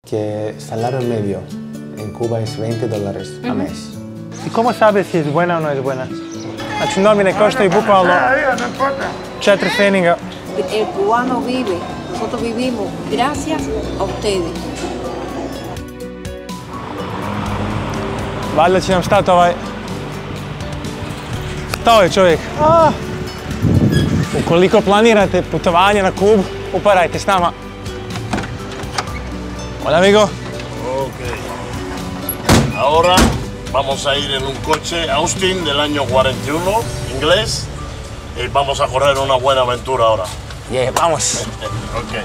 que el salario medio en Cuba es $20 a mes. I cómo sabes si es buena o no es buena? Znači, novine koštaju bukvalno 4 feninga. El cubano vive, nosotros vivimos gracias a ustedes. Valjda će nam stati ovaj... Stao je čovjek. Ukoliko planirate putovanje na Kubu, uparajte s nama. Hola, amigo. Ok. Ahora vamos a ir en un coche Austin del año 41, inglés, y vamos a correr una buena aventura ahora. Je, vamos. Ok.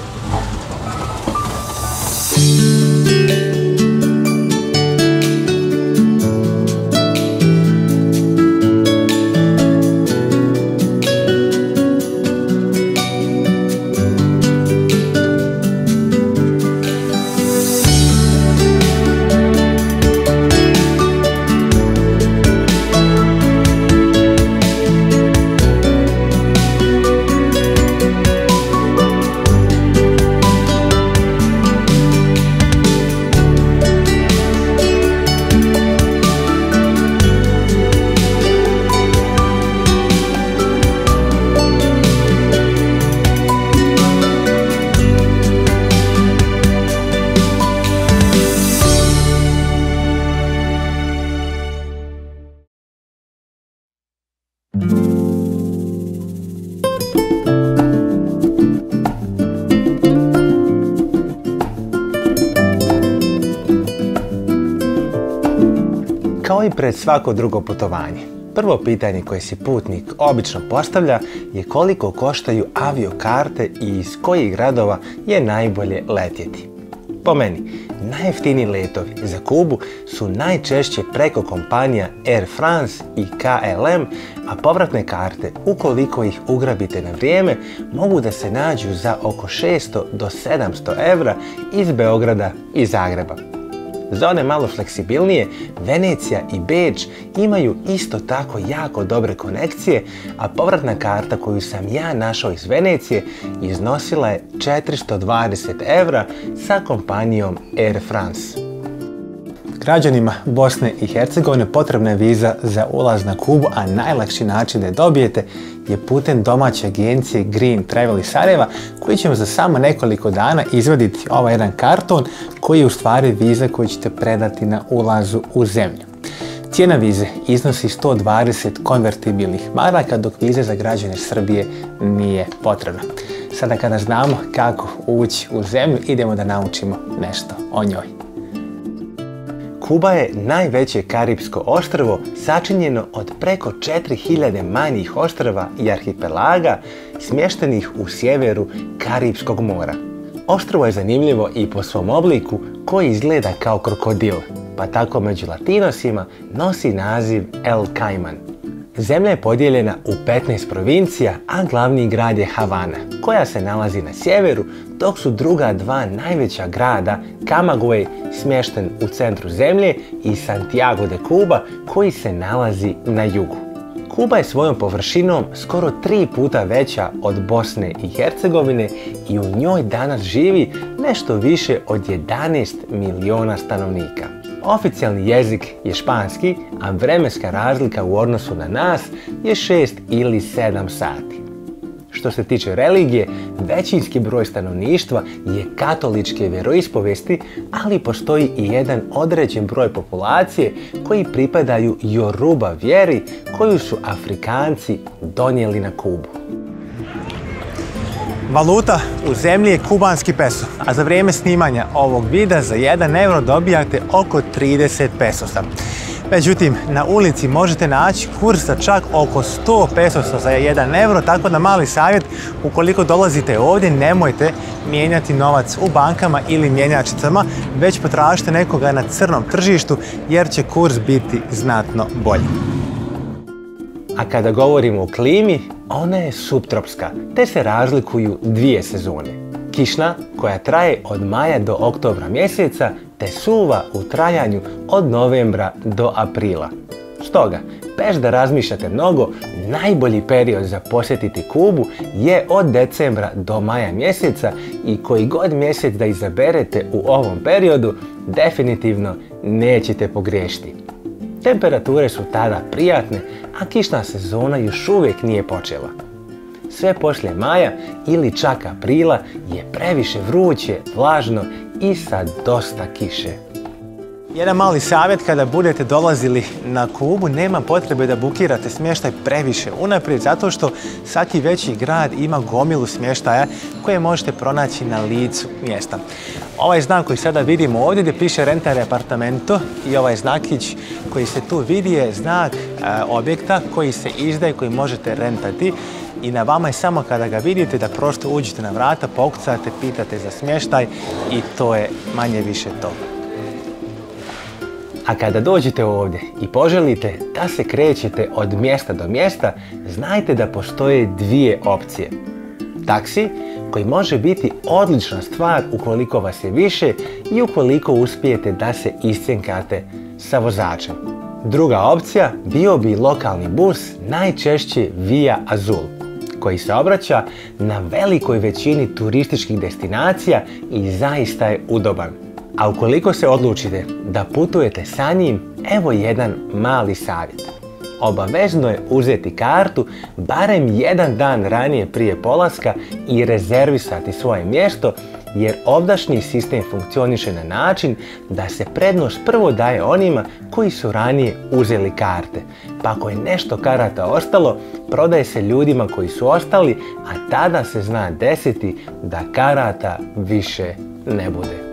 Kao i pred svako drugo putovanje, prvo pitanje koje si putnik obično postavlja je koliko koštaju aviokarte i iz kojih gradova je najbolje letjeti. Po meni, najjeftiniji letovi za Kubu su najčešće preko kompanija Air France i KLM, a povratne karte, ukoliko ih ugrabite na vrijeme, mogu da se nađu za oko 600 do 700 evra iz Beograda i Zagreba. Za one malo fleksibilnije, Venecija i Beč imaju isto tako jako dobre konekcije, a povratna karta koju sam ja našao iz Venecije iznosila je 420 evra sa kompanijom Air France. Građanima Bosne i Hercegovine potrebna je viza za ulaz na Kubu, a najlakši način da je dobijete je putem domaće agencije Green Travel iz Sarajeva, koji će vam za samo nekoliko dana izvaditi ovaj jedan karton koji je u stvari viza koju ćete predati na ulazu u zemlju. Cijena vize iznosi 120 konvertibilnih maraka, dok vize za građane Srbije nije potrebna. Sada kada znamo kako ući u zemlju, idemo da naučimo nešto o njoj. Kuba je najveće karipsko ostrvo sačinjeno od preko 4000 manjih ostrva i arhipelaga smještenih u sjeveru Karipskog mora. Ostrvo je zanimljivo i po svom obliku koji izgleda kao krokodil, pa tako među latinosima nosi naziv El Caiman. Zemlja je podijeljena u 15 provincija, a glavni grad je Havana, koja se nalazi na sjeveru, dok su druga dva najveća grada, Camagüey, smješten u centru zemlje, i Santiago de Cuba, koji se nalazi na jugu. Kuba je svojom površinom skoro 3 puta veća od Bosne i Hercegovine i u njoj danas živi nešto više od 11 miliona stanovnika. Oficijalni jezik je španski, a vremenska razlika u odnosu na nas je 6 ili 7 sati. Što se tiče religije, većinski broj stanovništva je katoličke vjeroispovesti, ali postoji i jedan određen broj populacije koji pripadaju Yoruba vjeri koju su Afrikanci donijeli na Kubu. Valuta u zemlji je kubanski peso, a za vrijeme snimanja ovog videa za 1 euro dobijate oko 30 pesosa. Međutim, na ulici možete naći kurs za čak oko 100 pesosa za 1 euro, tako da mali savjet, ukoliko dolazite ovdje, nemojte mijenjati novac u bankama ili mjenjačicama, već potražite nekoga na crnom tržištu jer će kurs biti znatno bolji. A kada govorimo o klimi, ona je suptropska, te se razlikuju dvije sezone. Kišna, koja traje od maja do oktobra mjeseca, te suva u trajanju od novembra do aprila. Stoga, bez da razmišljate mnogo, najbolji period za posjetiti Kubu je od decembra do maja mjeseca i koji god mjesec da izaberete u ovom periodu, definitivno nećete pogriješiti. Temperature su tada prijatne, a kišna sezona još uvijek nije počela. Sve poslije maja ili čak aprila je previše vruće, vlažno i sa dosta kiše. Jedan mali savjet, kada budete dolazili na Kubu, nema potrebe da bukirate smještaj previše unaprijed, zato što svaki veći grad ima gomilu smještaja koje možete pronaći na licu mjesta. Ovaj znak koji sada vidimo ovdje gdje piše Rentare Apartamento i ovaj znakić koji se tu vidi je znak objekta koji se izdaje, koji možete rentati. I na vama je samo kada ga vidite da prosto uđete na vrata, pokucate, pitate za smještaj i to je manje više to. A kada dođete ovdje i poželite da se krećete od mjesta do mjesta, znajte da postoje dvije opcije. Taksi, koji može biti odlična stvar ukoliko vas je više i ukoliko uspijete da se iscjenkate sa vozačem. Druga opcija bio bi lokalni bus, najčešće Via Azul, koji se obraća na velikoj većini turističkih destinacija i zaista je udoban. A ukoliko se odlučite da putujete sa njim, evo jedan mali savjet. Obavezno je uzeti kartu barem jedan dan ranije prije polaska i rezervisati svoje mjesto, jer ovdašnji sistem funkcioniše na način da se prednost prvo daje onima koji su ranije uzeli karte. Pa ako je nešto karata ostalo, prodaje se ljudima koji su ostali, a tada se zna desiti da karata više ne bude.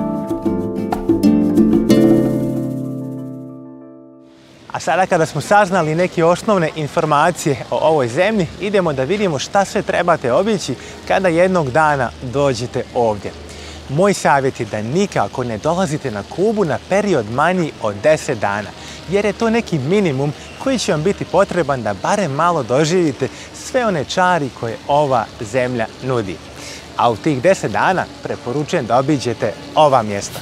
A sada kada smo saznali neke osnovne informacije o ovoj zemlji, idemo da vidimo šta sve trebate obići kada jednog dana dođete ovdje. Moj savjet je da nikako ne dolazite na Kubu na period manji od 10 dana, jer je to neki minimum koji će vam biti potreban da barem malo doživite sve one čari koje ova zemlja nudi. A u tih 10 dana preporučujem da obiđete ova mjesta.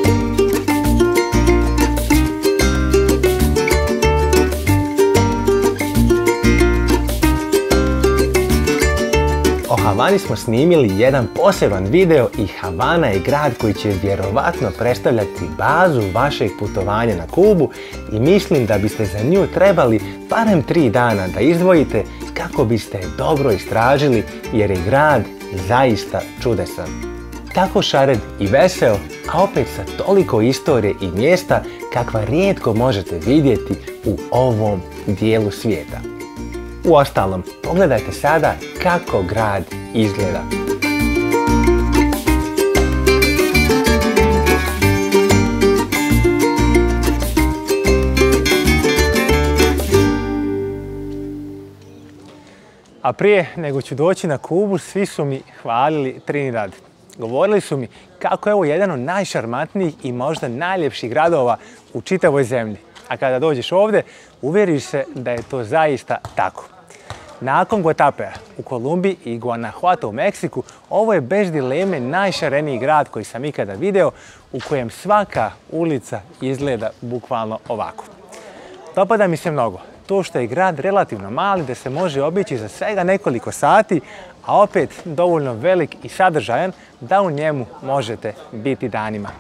O Havani smo snimili jedan poseban video i Havana je grad koji će vjerovatno predstavljati bazu vašeg putovanja na Kubu i mislim da biste za nju trebali barem 3 dana da izdvojite kako biste je dobro istražili, jer je grad zaista čudesan. Tako šared i veseo, a opet sa toliko istorije i mjesta kakva rijetko možete vidjeti u ovom dijelu svijeta. Uostalom, pogledajte sada kako grad izgleda. A prije nego ću doći na Kubu, svi su mi hvalili Trinidad. Govorili su mi kako je ovo jedan od najšarmantnijih i možda najljepših gradova u čitavoj zemlji. A kada dođeš ovdje, uvjeriš se da je to zaista tako. Nakon Guatapea u Kolumbiji i Guanajuato u Meksiku, ovo je bez dileme najšareniji grad koji sam ikada video, u kojem svaka ulica izgleda bukvalno ovako. Dopada mi se mnogo to što je grad relativno mali, da se može obići za svega nekoliko sati, a opet dovoljno velik i sadržajan da u njemu možete biti danima.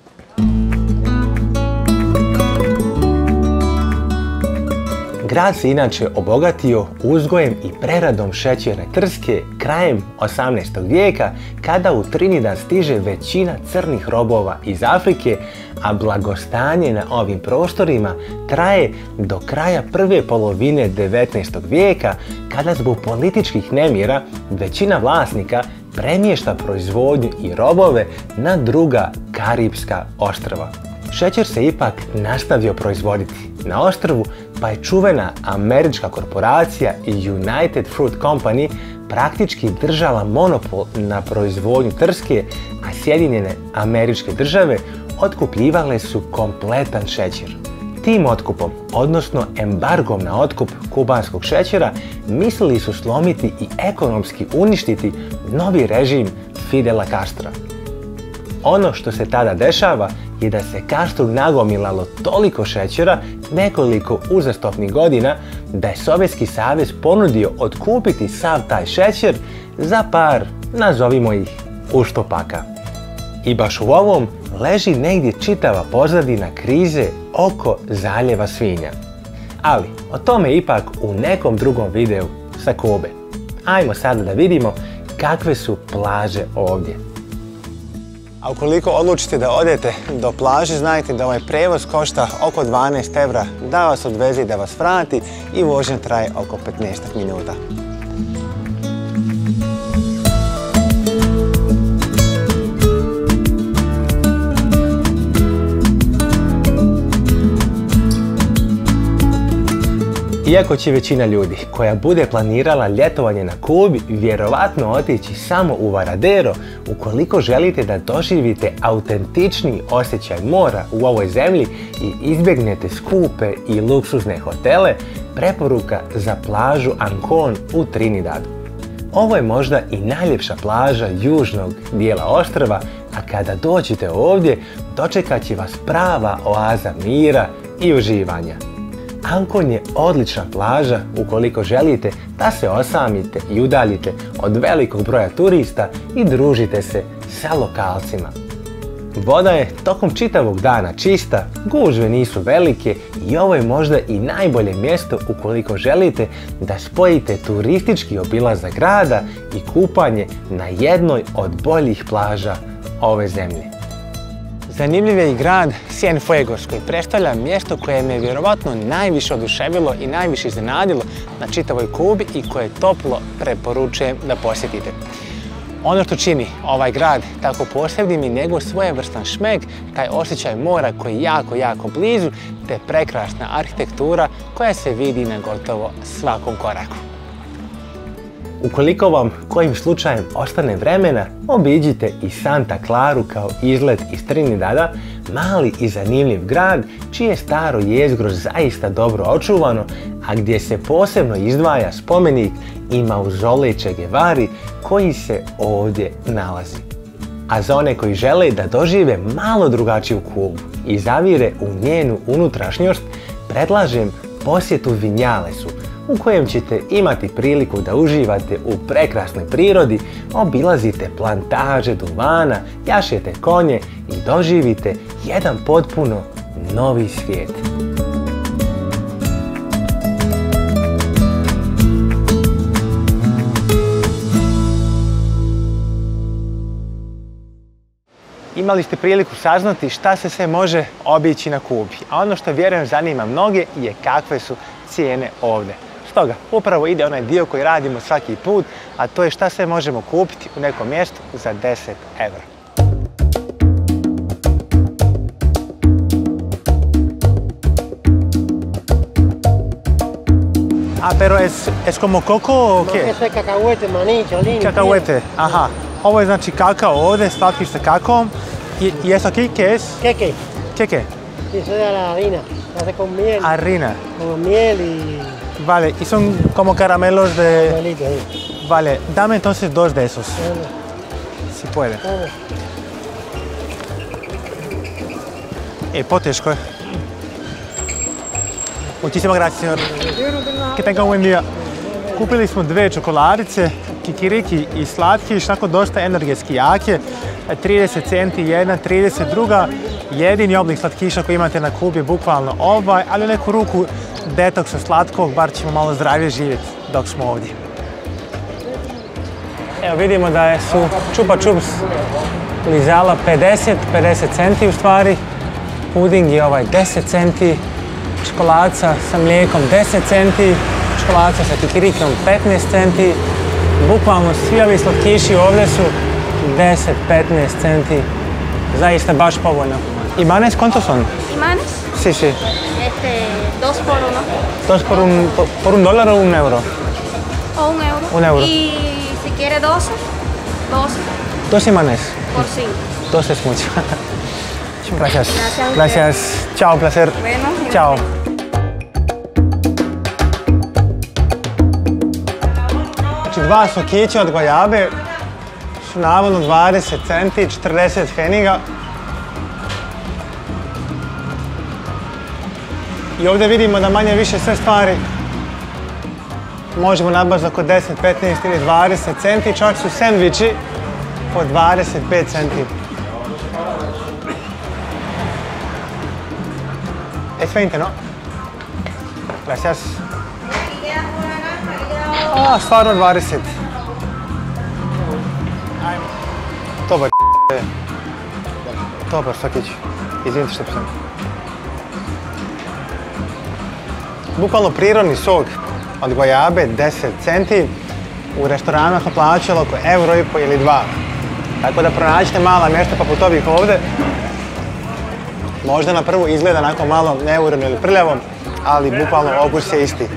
Grad se inače obogatio uzgojem i preradom šećerne trske krajem 18. vijeka, kada u Trinidad stiže većina crnih robova iz Afrike, a blagostanje na ovim prostorima traje do kraja prve polovine 19. vijeka, kada zbog političkih nemira većina vlasnika premješta proizvodnju i robove na druga karipska ostrva. Šećer se ipak nastavio proizvoditi na ostrvu, pa je čuvena američka korporacija United Fruit Company praktički držala monopol na proizvodnju trske, a Sjedinjene Američke Države otkupljivale su kompletan šećer. Tim otkupom, odnosno embargom na otkup kubanskog šećera, mislili su slomiti i ekonomski uništiti novi režim Fidela Castra. Ono što se tada dešava je da se Kastrug nagomilalo toliko šećera nekoliko uzastopnih godina da je Sovjetski savez ponudio otkupiti sav taj šećer za par, nazovimo ih, uštopaka. I baš u ovom leži negdje čitava pozadina krize oko zaljeva svinja. Ali o tome ipak u nekom drugom videu sa Kube. Ajmo sada da vidimo kakve su plaže ovdje. A ukoliko odlučite da odete do plaže, znajte da ovaj prevoz košta oko 12 eura da vas odveze i da vas vrati i vožnja traje oko 15 minuta. Iako će većina ljudi koja bude planirala ljetovanje na Kubi vjerovatno otići samo u Varadero, ukoliko želite da doživite autentični osjećaj mora u ovoj zemlji i izbjegnete skupe i luksuzne hotele, preporuka za plažu Ancón u Trinidadu. Ovo je možda i najljepša plaža južnog dijela ostrva, a kada dođete ovdje dočekat će vas prava oaza mira i uživanja. Ancón je odlična plaža ukoliko želite da se osamite i udaljite od velikog broja turista i družite se sa lokalcima. Voda je tokom čitavog dana čista, gužve nisu velike i ovo je možda i najbolje mjesto ukoliko želite da spojite turistički obilazak grada i kupanje na jednoj od boljih plaža ove zemlje. Zanimljiv je i grad Cienfuegos koji predstavlja mjesto koje me vjerovatno najviše oduševilo i najviše iznenadilo na čitavoj Kubi i koje toplo preporučujem da posjetite. Ono što čini ovaj grad tako posebnim je njegov svojevrstan šmek, taj osjećaj mora koji je jako blizu, te prekrasna arhitektura koja se vidi na gotovo svakom koraku. Ukoliko vam kojim slučajem ostane vremena, obiđite i Santa Claru kao izlet iz Trinidada, mali i zanimljiv grad čije staro jezgro zaista dobro očuvano, a gdje se posebno izdvaja spomenik i mauzolej Che Guevari koji se ovdje nalazi. A za one koji žele da dožive malo drugačiju Kubu i zavire u njenu unutrašnjost, predlažem posjetu Vinjalesu, u kojem ćete imati priliku da uživate u prekrasnoj prirodi, obilazite plantaže duvana, jašete konje i doživite jedan potpuno novi svijet. Imali ste priliku saznati šta se sve može obići na Kubi, a ono što vjerujem zanima mnoge je kakve su cijene ovdje. Stoga, upravo ide onaj dio koji radimo svaki put, a to je šta sve možemo kupiti u nekom mjestu za 10 eura. Pero es como coco o qué? Esto es cacahuete, maní, cholín. Cacahuete, aha. Ovo je znači kakao ovdje, slatkiš sa kakaom. ¿Y eso aquí qué es? Queque. Queque. Y eso es de la harina. Se hace con miel. Harina. Con miel y... Vale, y son como caramelos de... Caramelito, sí. Vale, dame entonces 2 de esos. Bueno, Si puede. vamos. Poteško je. Muchísimas gracias, señor. Que tenga un buen día. Kupili smo 2 čokoladice, kikiriki i slatkiš, onako dosta energetski jake. 30 centi jedna, 30 druga. Jedini oblik slatkiša koji imate na Kubi je bukvalno ovaj, ali u neku ruku detoksa slatkog, bar ćemo malo zdravije živjeti dok smo ovdje. Evo vidimo da su Chupa Chups lizala 50 centi u stvari. Puding je ovaj 10 centi, čokoladica sa mlijekom 10 centi, čokoladica sa kikirikom 15 centi. Bukvalno svi ovi slatkiši ovdje su 10-15 centi. Zaista baš povoljno. ¿Y manes cuántos son? ¿Imanes? Sí, sí. 2 por 1. ¿2 por un dólar o un euro? O 1 euro. 1 euro. Y si quiere 12, 2 imanes. por 5. 2 es mucho. Gracias. Gracias a usted. Gracias. Chao, placer. Bueno, Chao. Znači 2 sokića od gojabe su su navodno 20 centi i 40 pfeniga. I ovdje vidimo da manje više sve stvari možemo nabaviti oko 10, 15 ili 20 centi, čak su sendviči po 25 centi. Es 20, ¿no? Gracias. Stvarno 20. Dobar je. Dobar, Sakić. Izvinite što sam. Bukvalno prirodni sok od gojabe, 10 centi. U restoranu smo plaćali oko €1,5 ili 2. Tako da pronađite mala mjesta poput ovih ovdje. Možda na prvu izgleda onako malo neuredno ili prljavo, ali bukvalno okus je isti.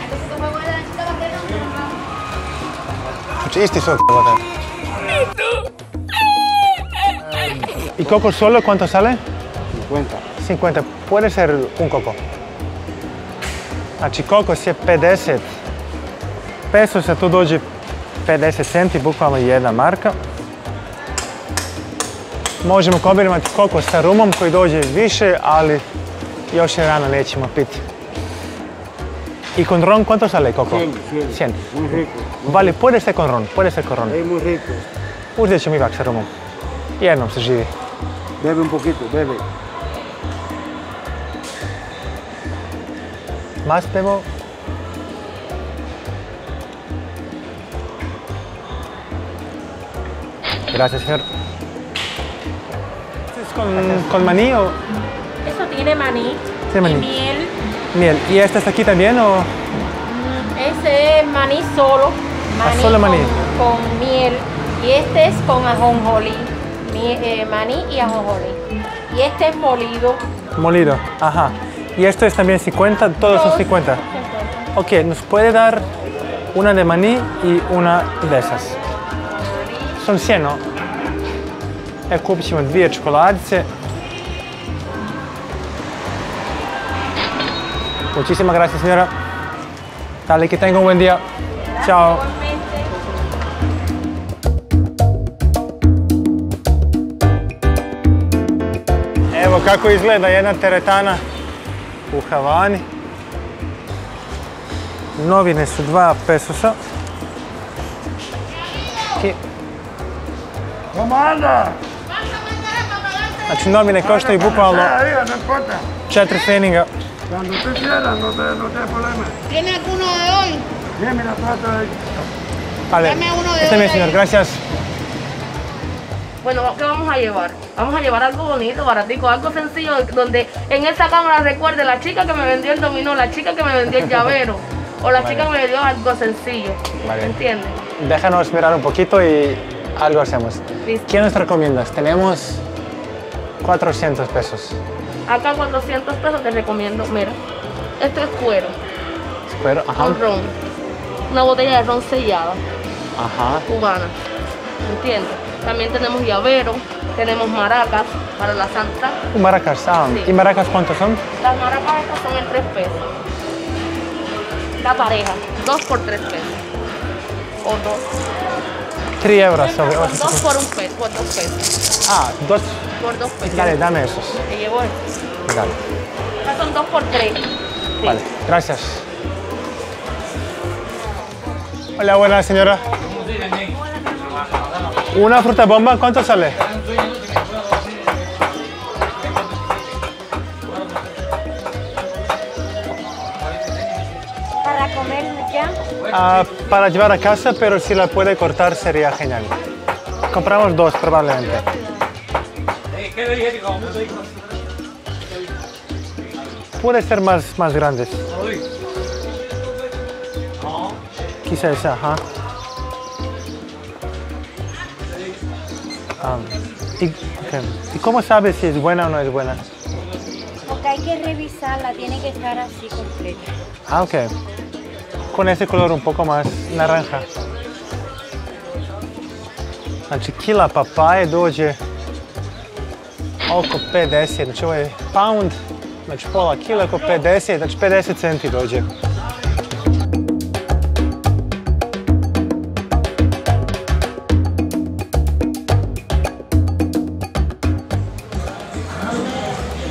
Znači isti sok. ¿Y coco solo cuánto sale? 50. 50. Puede ser un coco. Znači kokos je 50 pesosa, tu dođe 50 centi, bukvalno jedna marka. Možemo kombinirati kokos sa rumom koji dođe više, ali još je rano, nećemo piti. ¿Y con ron cuánto sale coco? 100. Muy rico. Vale, puede ser con ron, puede ser con ron. Es muy rico. Uzet ćemo ipak sa rumom. Jednom se živi. Bebe un poquito, bebe. Más bebo. Gracias, señor. ¿Es con maní o...? Eso tiene maní, Tiene maní. y miel. Miel. ¿Y este está aquí también o...? Ese es maní solo. Solo maní. Con miel. Y este es con ajonjolí. Maní y ajonjolí. Y este es molido. Molido, ajá. ¿Y esto es también 50? Todos son 50. Ok, ¿nos puede dar una de maní y una de esas? Son 100, ¿no? Kupit ćemo 2 čokoladice. Muchísimas gracias, señora. Dale, que tenga un buen día. Chao. Evo kako izgleda jedna teretana u Havani. Novine su 2 pesosa. Znači novine koštaju bukvalno 4 pfeniga. Cuando usted quiera, no te problema. ¿Tiene alguno de hoy? Bien, mira, trata de... Vale, Dame uno de este hoy es, señor, ahí. gracias. Bueno, ¿qué vamos a llevar? Vamos a llevar algo bonito, baratico, algo sencillo, donde en esta cámara recuerde la chica que me vendió el dominó, la chica que me vendió el llavero, o la chica que me vendió algo sencillo. Vale. ¿Me entiendes? Déjanos mirar un poquito y algo hacemos. Listo. ¿Qué nos recomiendas? Tenemos 400 pesos. Acá 400 pesos te recomiendo, mira, esto es cuero, Pero, ajá, con ron, una botella de ron sellada, ajá. cubana, ¿me entiendes? También tenemos llavero, tenemos maracas para la santa. Maracas, Sí. ¿Y maracas cuántos son? Las maracas estas son en 3 pesos. La pareja, 2 por 3 pesos. O 2. 3 euros. Son 2 por 1 peso, por 2 pesos. Ah, 2. Por 2 pesos. Dale, dame esos. Te llevo esto. Dale. Estas son 2 por 3. Sí. Vale, gracias. Hola, buenas, señora. Una fruta bomba, ¿cuánto sale? Para comer ya. Para llevar a casa, pero si la puede cortar sería genial. Compramos 2 probablemente. Puede ser más grandes. Quizá esa, ajá. ¿Y cómo sabes si es buena o no es buena? Porque hay que revisarla, tiene que estar así completa. Ah, ok. Con ese color un poco más naranja. Znači, kila papaje dođe oko 50, znači ovo je pound, znači pola kila oko 50, znači 50 centi dođe.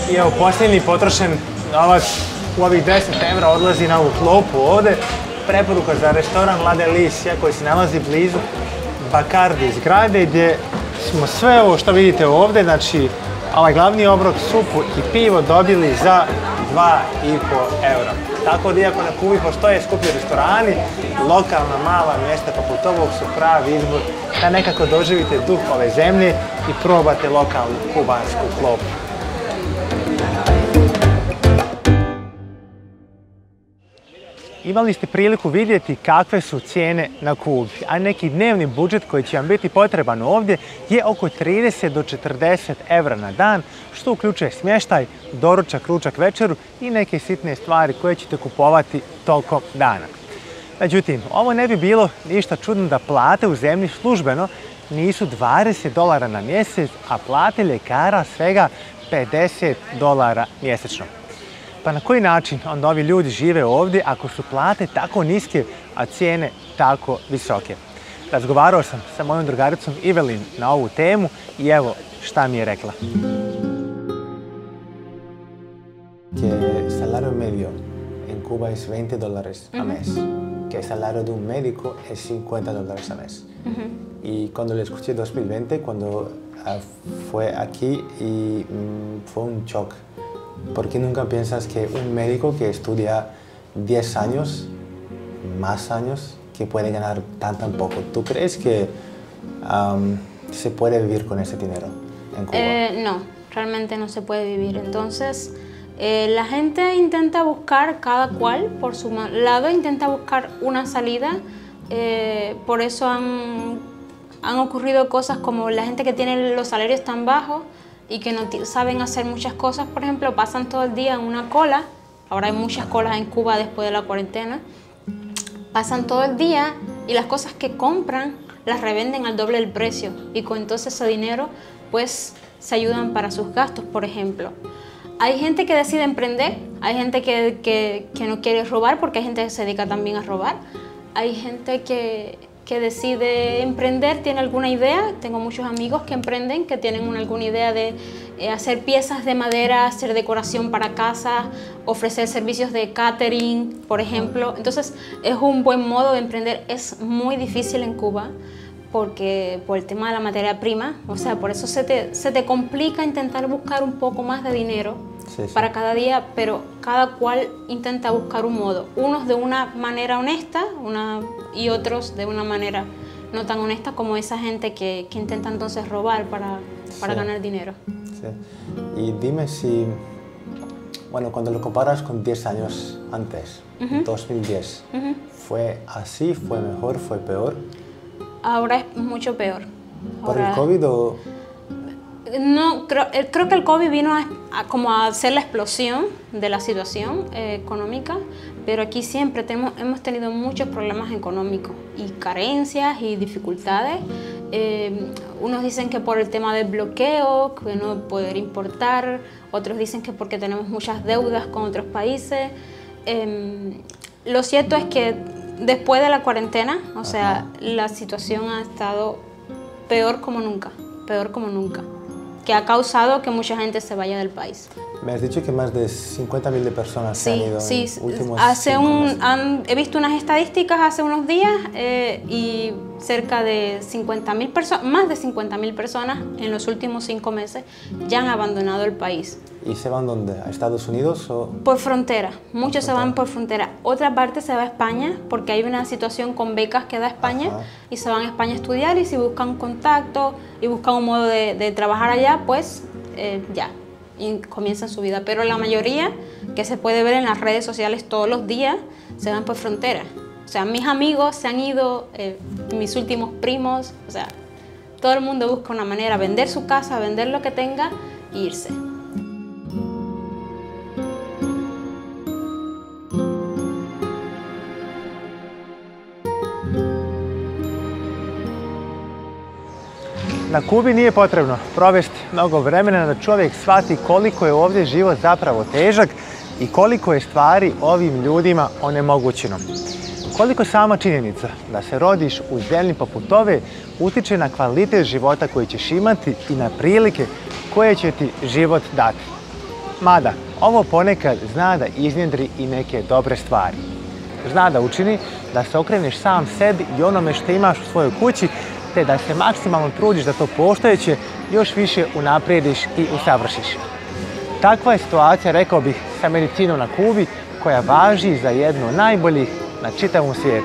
I evo, posljednji potrošen novac u ovih 10 evra odlazi na ovu klopu ovde. Preporuka za restoran La Delicia koji se nalazi blizu Bacardi zgrade gdje smo sve ovo što vidite ovde, znači ovaj glavni obrok, supu i pivo dobili za 2,5 eura. Tako da iako na Kubi postoje skuplji restorani, lokalna mala mjesta poput ovog su pravi izbor da nekako doživite duh ove zemlje i probate lokalnu kubansku klopu. Imali ste priliku vidjeti kakve su cijene na Kubi, a neki dnevni budžet koji će vam biti potreban ovdje je oko 30 do 40 evra na dan, što uključuje smještaj, doručak, ručak, večeru i neke sitne stvari koje ćete kupovati tokom dana. Međutim, ovo ne bi bilo ništa čudno da plate u zemlji službeno nisu $20 na mjesec, a plate ljekara svega $50 mjesečno. Pa na koji način onda ovi ljudi žive ovdje ako su plate tako niske, a cijene tako visoke? Razgovarao sam sa mojom drugaricom Evelyn na ovu temu i evo šta mi je rekla. Que salario medio en Cuba es $20 a mes, que el salario de un médico es $50 a mes. Y cuando lo escuché en 2020, cuando fue aquí, y fue un shock. Porque nunca piensas que un médico que estudia 10 años, más años, que puede ganar tan poco. ¿Tú crees que se puede vivir con ese dinero en Cuba? No, realmente no se puede vivir. Entonces, la gente intenta buscar, cada cual por su lado, intenta buscar una salida. Por eso han ocurrido cosas como la gente que tiene los salarios tan bajos y que no saben hacer muchas cosas, por ejemplo, pasan todo el día en una cola. Ahora hay muchas colas en Cuba después de la cuarentena. Pasan todo el día y las cosas que compran las revenden al doble del precio, y con entonces ese dinero pues se ayudan para sus gastos, por ejemplo. Hay gente que decide emprender, hay gente que no quiere robar, porque hay gente que se dedica también a robar. Hay gente que decide emprender, tiene alguna idea. Tengo muchos amigos que emprenden, que tienen alguna idea de hacer piezas de madera, hacer decoración para casa, ofrecer servicios de catering, por ejemplo. Entonces es un buen modo de emprender. Es muy difícil en Cuba porque por el tema de la materia prima, o sea, por eso se te complica intentar buscar un poco más de dinero para cada día, pero cada cual intenta buscar un modo. Unos de una manera honesta y otros de una manera no tan honesta, como esa gente que intenta entonces robar para ganar dinero. Sí. Y dime si, bueno, cuando lo comparas con 10 años antes, 2010, ¿fue así, fue mejor, fue peor? Ahora es mucho peor. ¿Por el COVID o...? No, creo que el COVID vino a hacer la explosión de la situación económica, pero aquí siempre hemos tenido muchos problemas económicos y carencias y dificultades. Unos dicen que por el tema del bloqueo, que no poder importar, otros dicen que porque tenemos muchas deudas con otros países. Lo cierto es que después de la cuarentena, o sea, la situación ha estado peor como nunca, que ha causado que mucha gente se vaya del país. Me has dicho que más de 50.000 de personas se han ido en últimos 5 meses. He visto unas estadísticas hace unos días y cerca de 50.000 personas, más de 50.000 personas en los últimos 5 meses ya han abandonado el país. ¿Y se van dónde? ¿A Estados Unidos o...? Por frontera, muchos se van por frontera. Otra parte se va a España porque hay una situación con becas que da España y se van a España a estudiar, y si buscan contacto y buscan un modo de trabajar allá, pues ya, y comienzan su vida. Pero la mayoría, que se puede ver en las redes sociales todos los días, se van por frontera. O sea, mis amigos se han ido, mis últimos primos, o sea, todo el mundo busca una manera, vender su casa, vender lo que tenga e irse. Na Kubi nije potrebno provesti mnogo vremena da čovjek shvati koliko je ovdje život zapravo težak i koliko je stvari ovim ljudima onemogućeno. Koliko sama činjenica da se rodiš u zemlji poput ove utiče na kvalitet života koji ćeš imati i na prilike koje će ti život dati. Mada, ovo ponekad zna da iznjedri i neke dobre stvari. Zna da učini da se okreneš sam sebi i onome što imaš u svojoj kući, te da se maksimalno trudiš da to postojeće još više unaprijediš i usavršiš. Takva je situacija, rekao bih, sa medicinom na Kubi, koja važi za jednu od najboljih na čitavom svijetu.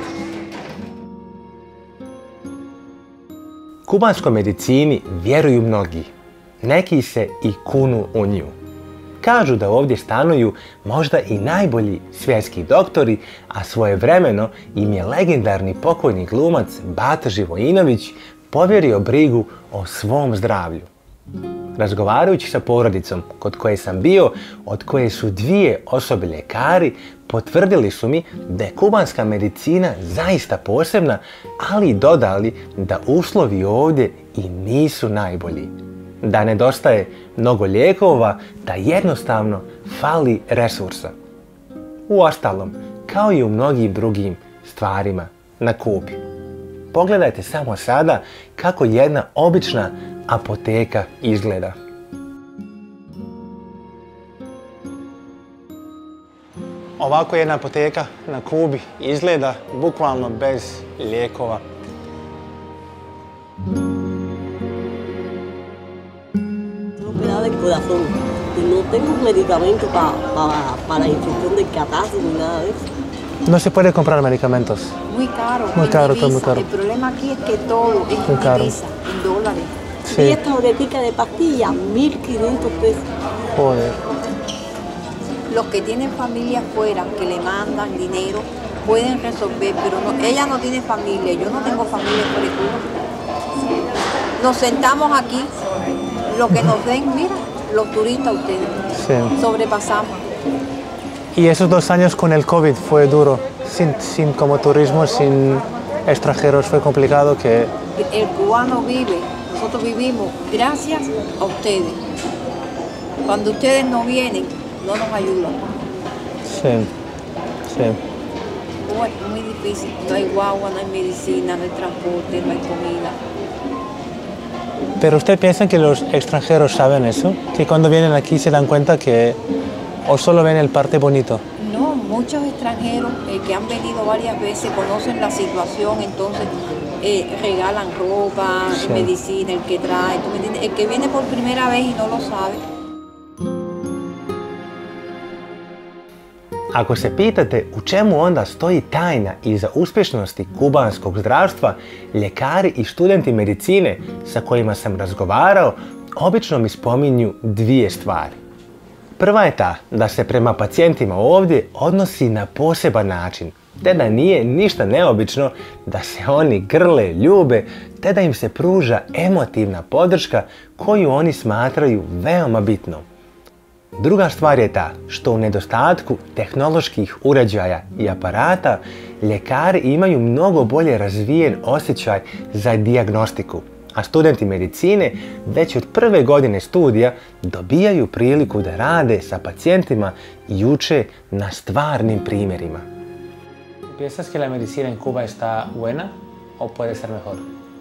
Kubanskoj medicini vjeruju mnogi. Neki se i kunu u nju. Kažu da ovdje stanuju možda i najbolji svjetski doktori, a svojevremeno im je legendarni pokojni glumac Bata Živojinović povjerio brigu o svom zdravlju. Razgovarajući sa porodicom kod koje sam bio, od koje su 2 osobe ljekari, potvrdili su mi da je kubanska medicina zaista posebna, ali i dodali da uslovi ovdje i nisu najbolji. Da nedostaje mnogo lijekova, da jednostavno fali resursa. Uostalom, kao i u mnogim drugim stvarima na Kubi. Pogledajte samo sada kako jedna obična apoteka izgleda. Ovako jedna apoteka na Kubi izgleda bukvalno bez lijekova. Del corazón y no tengo medicamento para infección del catarro ni nada de eso. No se puede comprar medicamentos. Muy caro. Muy caro, todo muy divisa. caro. El problema aquí es que todo es Muy en caro. divisa, en dólares. Sí. Y esta tabletica de pastillas, 1.500 pesos. Joder. Los que tienen familia afuera, que le mandan dinero, pueden resolver, pero no, ella no tiene familia, yo no tengo familia por el Cuba. Nos sentamos aquí, lo que nos den, mira, los turistas ustedes, Sí. sobrepasamos. Y esos 2 años con el COVID fue duro. Sin como turismo, sin extranjeros, fue complicado que... El cubano vive, nosotros vivimos gracias a ustedes. Cuando ustedes no vienen, no nos ayudan. Sí, sí. Bueno, muy difícil, no hay guagua, no hay medicina, no hay transporte, no hay comida. ¿Pero usted piensa que los extranjeros saben eso? ¿Que cuando vienen aquí se dan cuenta que o solo ven el parte bonito? No, muchos extranjeros que han venido varias veces conocen la situación, entonces regalan ropa, Sí. medicina, el que trae, ¿tú me entiendes? El que viene por primera vez y no lo sabe. Ako se pitate u čemu onda stoji tajna iza uspješnosti kubanskog zdravstva, ljekari i studenti medicine sa kojima sam razgovarao obično mi spominju 2 stvari. Prva je ta da se prema pacijentima ovdje odnosi na poseban način, te da nije ništa neobično da se oni grle, ljube, te da im se pruža emotivna podrška koju oni smatraju veoma bitnom. Druga stvar je ta što u nedostatku tehnoloških uređaja i aparata ljekari imaju mnogo bolje razvijen osjećaj za dijagnostiku, a studenti medicine već od prve godine studija dobijaju priliku da rade sa pacijentima i uče na stvarnim primjerima. ¿Piensas que la medicina en Cuba está buena o puede ser mejor?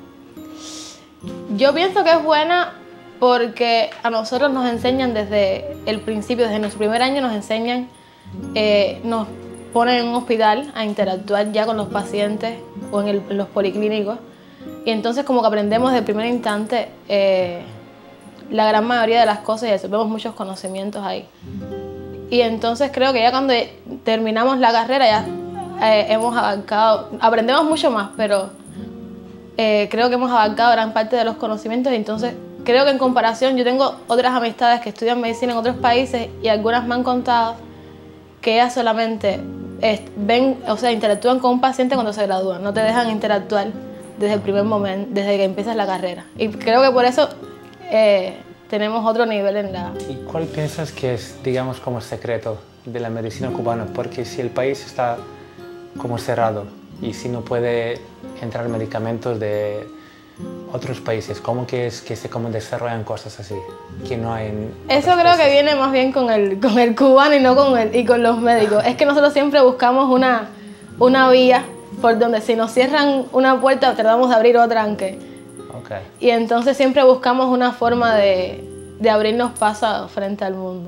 Yo pienso que es buena porque a nosotros nos enseñan desde el principio, desde nuestro primer año nos enseñan, nos ponen en un hospital a interactuar ya con los pacientes o en los policlínicos y entonces como que aprendemos desde el primer instante la gran mayoría de las cosas y absorbemos muchos conocimientos ahí. Y entonces creo que ya cuando terminamos la carrera ya hemos abarcado, aprendemos mucho más, pero creo que hemos abarcado gran parte de los conocimientos y entonces creo que en comparación yo tengo otras amistades que estudian medicina en otros países y algunas me han contado que ellas solamente ven, o sea, interactúan con un paciente cuando se gradúan, no te dejan interactuar desde el primer momento, desde que empiezas la carrera. Y creo que por eso tenemos otro nivel en la... ¿Y cuál piensas que es, digamos, como secreto de la medicina cubana? Porque si el país está como cerrado y si no puede entrar medicamentos de otros países, ¿cómo que es que se como desarrollan cosas así? Que no hay en Eso creo que viene más bien con el cubano y no con los médicos. Es que nosotros siempre buscamos una vía por donde si nos cierran una puerta tratamos de abrir otra aunque. Okay. Y entonces siempre buscamos una forma de abrirnos paso frente al mundo.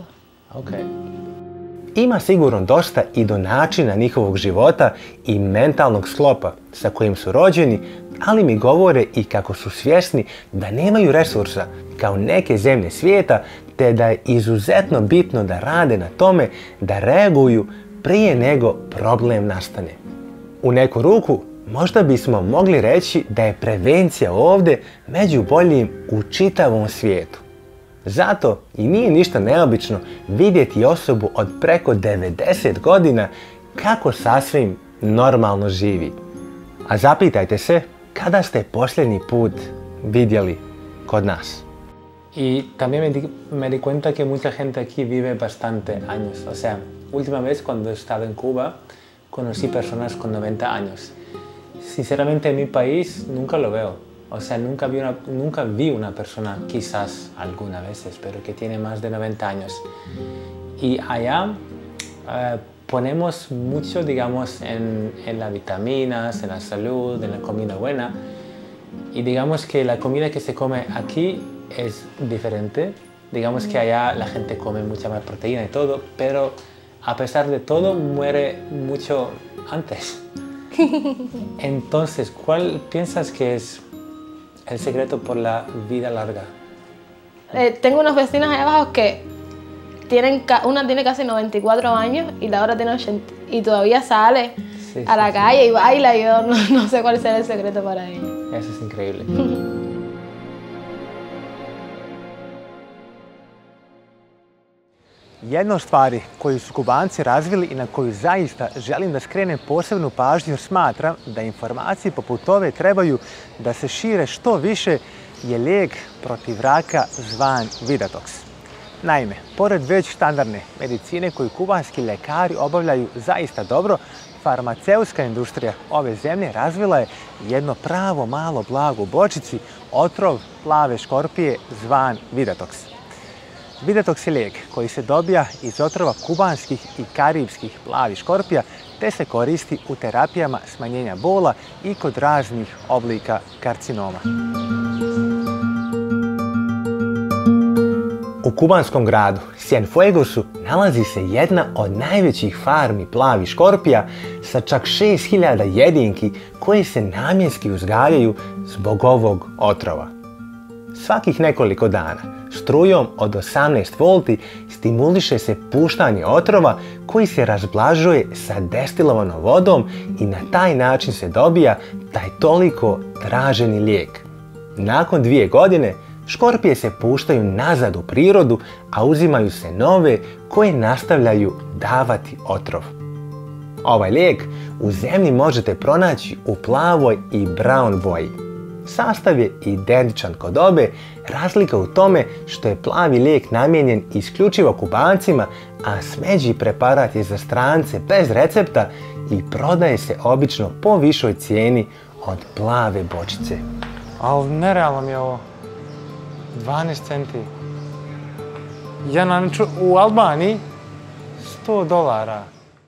Ok. Ima sigurno dosta i do načina njihovog života i mentalnog sklopa sa kojim su rođeni, ali mi govore i kako su svjesni da nemaju resursa kao neke zemlje svijeta, te da je izuzetno bitno da rade na tome da reaguju prije nego problem nastane. U neku ruku možda bismo mogli reći da je prevencija ovdje među boljim u čitavom svijetu. Zato i nije ništa neobično vidjeti osobu od preko 90 godina kako sasvim normalno živi. A zapitajte se kada ste posljednji put vidjeli kod nas. Y también me di cuenta que mucha gente aquí vive bastante años. O sea, última vez cuando estaba en Cuba conocí personas con 90 años. Sinceramente en mi país nunca lo veo. O sea, nunca vi una persona, quizás algunas veces, pero que tiene más de 90 años. Y allá ponemos mucho, digamos, en las vitaminas, en la salud, en la comida buena. Y digamos que la comida que se come aquí es diferente. Digamos que allá la gente come mucha más proteína y todo, pero a pesar de todo muere mucho antes. Entonces, ¿cuál piensas que es el secreto por la vida larga? Tengo unos vecinos allá abajo que una tiene casi 94 años y la otra tiene 80 y todavía sale a la calle y baila. Yo no sé cuál será el secreto para ella. Eso es increíble. Jedna od stvari koju su Kubanci razvili i na koju zaista želim da skrenem posebnu pažnju jer smatram da informacije poput ove trebaju da se šire što više je lijek protiv raka zvan Vidatox. Naime, pored već standardne medicine koju kubanski ljekari obavljaju zaista dobro, farmaceutska industrija ove zemlje razvila je jedno pravo malo blago u bočici otrov plave škorpije zvan Vidatox. Vidatox je lijek koji se dobija iz otrova kubanskih i karibskih plavih škorpija te se koristi u terapijama smanjenja bola i kod raznih oblika karcinoma. U kubanskom gradu Cienfuegosu nalazi se jedna od najvećih farmi plavih škorpija sa čak 6000 jedinki koje se namjenski uzgajaju zbog ovog otrova. Svakih nekoliko dana strujom od 18 volti stimuliše se puštanje otrova koji se razblažuje sa destilovanom vodom i na taj način se dobija taj toliko traženi lijek. Nakon 2 godine škorpije se puštaju nazad u prirodu, a uzimaju se nove koje nastavljaju davati otrov. Ovaj lijek u zemlji možete pronaći u plavoj i brown boji. Sastav je identičan kod obe, razlika u tome što je plavi lijek namijenjen isključivo Kubancima, a smeđi preparat je za strance bez recepta i prodaje se obično po višoj cijeni od plave bočice. Ali nerealno mi je ovo. 12 centi. Ja u Albaniji $100.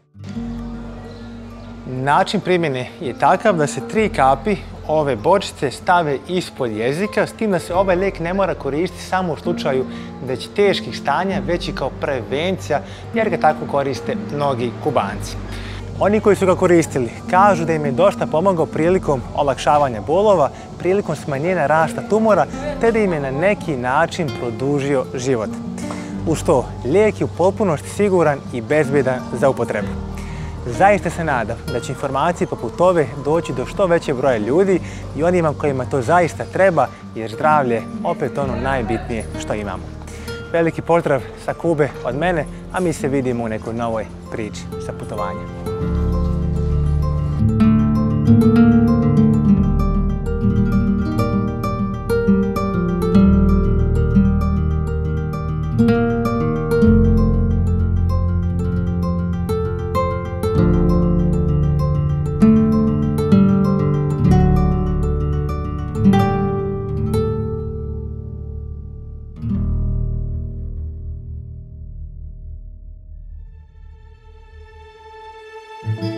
Način primjene je takav da se 3 kapi ove bočice stave ispod jezika, s tim da se ovaj lijek ne mora koristiti samo u slučaju već teških stanja, već i kao prevencija, jer ga tako koriste mnogi Kubanci. Oni koji su ga koristili kažu da im je dosta pomogao prilikom olakšavanja bolova, prilikom smanjenja rasta tumora, te da im je na neki način produžio život. Uz to, lijek je u potpunosti siguran i bezbjedan za upotrebu. Zaista se nadam da će informacije poput ove doći do što većeg broja ljudi i onima kojima to zaista treba, jer zdravlje je opet ono najbitnije što imamo. Veliki pozdrav sa Kube od mene, a mi se vidimo u nekoj novoj priči sa putovanja. Thank you.